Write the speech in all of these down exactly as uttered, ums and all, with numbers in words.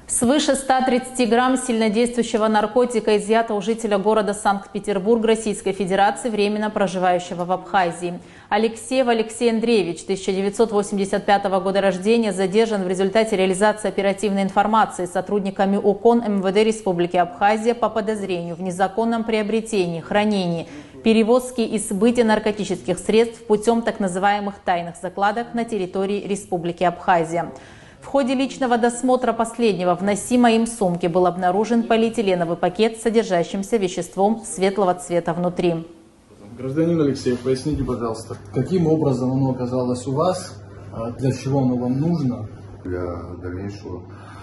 Свыше ста тридцати грамм сильнодействующего наркотика изъято у жителя города Санкт-Петербург Российской Федерации, временно проживающего в Абхазии. Алексеев Алексей Андреевич, тысяча девятьсот восемьдесят пятого года рождения, задержан в результате реализации оперативной информации сотрудниками УКОН эм вэ дэ Республики Абхазия по подозрению в незаконном приобретении, хранении, перевозке и сбыте наркотических средств путем так называемых тайных закладок на территории Республики Абхазия. В ходе личного досмотра последнего в носимой им сумке был обнаружен полиэтиленовый пакет с содержащимся веществом светлого цвета внутри. Гражданин Алексеев, поясните, пожалуйста, каким образом оно оказалось у вас, для чего оно вам нужно? Для дальнейшего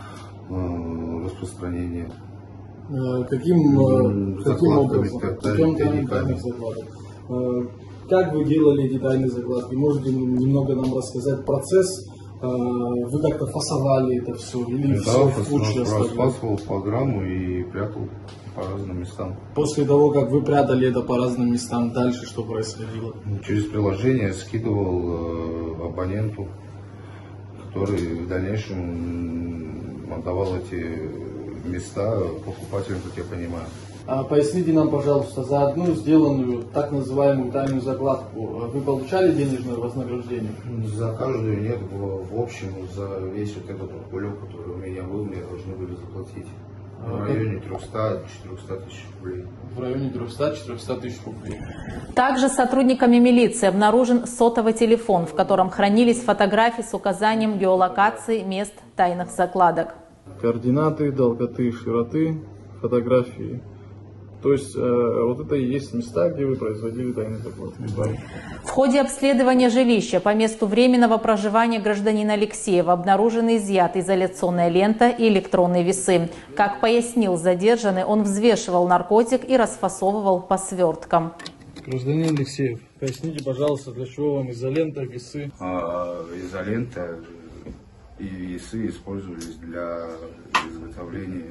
э, распространения. Э, каким, э, каким образом? Путем тайных закладок. Э, как вы делали эти тайные закладки? Можете немного нам рассказать процесс? Вы как-то фасовали это все? Или да, все в куче распасывал по грамму и прятал по разным местам. После того, как вы прятали это по разным местам, дальше что происходило? Через приложение скидывал абоненту, который в дальнейшем отдавал эти места покупателям, как я понимаю. А поясните нам, пожалуйста, за одну сделанную так называемую тайную закладку вы получали денежное вознаграждение? За каждую нет, в общем, за весь вот этот кулек, который у меня был, мне должны были заплатить в районе трёхсот-четырёхсот тысяч рублей. В районе трёхсот-четырёхсот тысяч рублей. Также сотрудниками милиции обнаружен сотовый телефон, в котором хранились фотографии с указанием геолокации мест тайных закладок. Координаты, долготы, широты, фотографии. То есть э, вот это и есть места, где вы производили тайные закладки. В ходе обследования жилища по месту временного проживания гражданина Алексеева обнаружены изъяты изоляционная лента и электронные весы. Как пояснил задержанный, он взвешивал наркотик и расфасовывал по сверткам. Гражданин Алексеев, поясните, пожалуйста, для чего вам изолента, весы? А, изолента и весы использовались для изготовления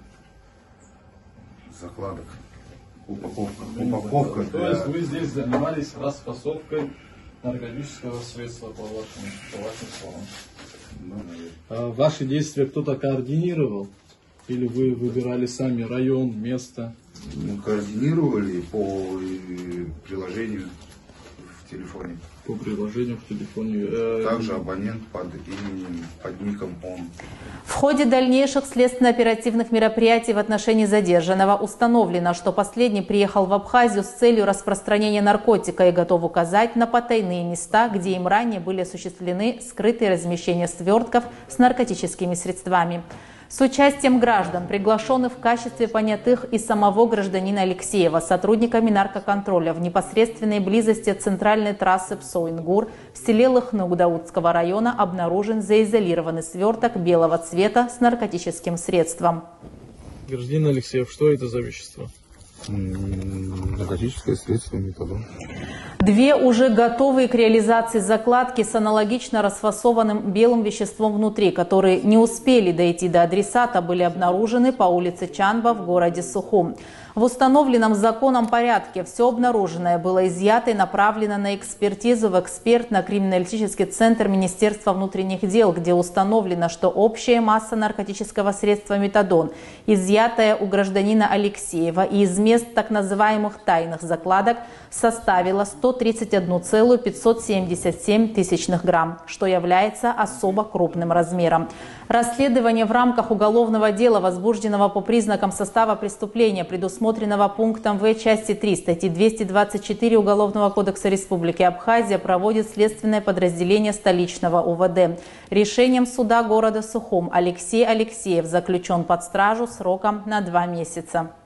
закладок. Упаковка. Упаковка. То есть вы здесь занимались расфасовкой наркотического средства, по вашим, по вашим словам. Да, а ваши действия кто-то координировал? Или вы выбирали сами район, место? Мы координировали по приложению в телефоне. По приложению в телефоне. Также абонент под именем, под ником он. В ходе дальнейших следственно-оперативных мероприятий в отношении задержанного установлено, что последний приехал в Абхазию с целью распространения наркотика и готов указать на потайные места, где им ранее были осуществлены скрытые размещения свертков с наркотическими средствами. С участием граждан, приглашенных в качестве понятых, и самого гражданина Алексеева сотрудниками наркоконтроля в непосредственной близости от центральной трассы Псо-Ингур в селе Лыхнаук-Даутского района обнаружен заизолированный сверток белого цвета с наркотическим средством. Гражданин Алексеев, что это за вещество? Наркотическое средство, метадон. Две уже готовые к реализации закладки с аналогично расфасованным белым веществом внутри, которые не успели дойти до адресата, были обнаружены по улице Чанба в городе Сухум. В установленном законом порядке все обнаруженное было изъято и направлено на экспертизу в экспертно-криминалистический центр Министерства внутренних дел, где установлено, что общая масса наркотического средства метадон, изъятая у гражданина Алексеева и из мест так называемых тайных закладок, составила сто тридцать одна целая пятьсот семьдесят семь тысячных грамм, что является особо крупным размером. Расследование в рамках уголовного дела, возбужденного по признакам состава преступления, предусмотренного пунктом В части три статьи двести двадцать четыре Уголовного кодекса Республики Абхазия, проводит следственное подразделение столичного У В Д. Решением суда города Сухум Алексей Алексеев заключен под стражу сроком на два месяца.